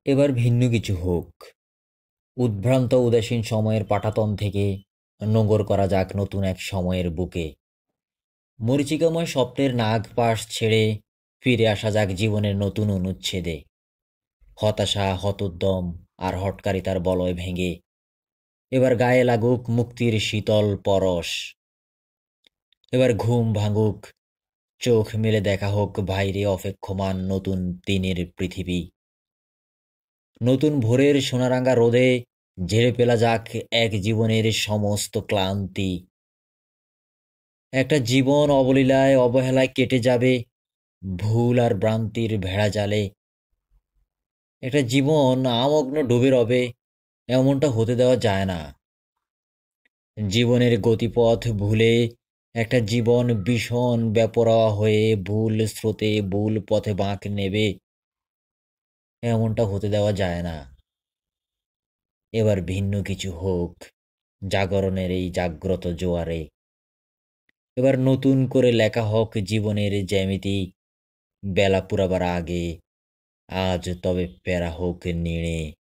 এবার ভিন্ন কিছু হোক। উদ্ভ্রান্ত উদাসীন সময়ের পাটাতন থেকে নোঙর করা যাক নতুন এক সময়ের বুকে। মরীচিকাময় স্বপ্নের নাগ পাশ ছেড়ে ফিরে আসা যাক জীবনের নতুন অনুচ্ছেদে। হতাশা, হতোদ্যম আর হঠকারিতার বলয় ভেঙে এবার গায়ে লাগুক মুক্তির শীতল পরশ। এবার ঘুম ভাঙুক, চোখ মেলে দেখা হোক বাইরে অপেক্ষমান নতুন দিনের পৃথিবী। নতুন ভোরের সোনারাঙা রোদে ঝেড়ে ফেলা যাক এক জীবনের সমস্ত ক্লান্তি। একটা জীবন অবলীলায় অবহেলায় কেটে যাবে ভুল আর ভ্রান্তির ভেড়াজালে। একটা জীবন আমগ্ন ডুবে রবে, এমনটা হতে দেওয়া যায় না। জীবনের গতিপথ ভুলে একটা জীবন ভীষণ বেপরোয়া হয়ে ভুল স্রোতে ভুল পথে বাঁক নেবে, এমনটা হতে দেওয়া যায় না। এবার ভিন্ন কিছু হোক জাগরণের এই জাগ্রত জোয়ারে। এবার নতুন করে লেখা হোক জীবনের জ্যামিতি। বেলা পুরাবার আগে আজ তবে প্যারা হোক নেড়ে।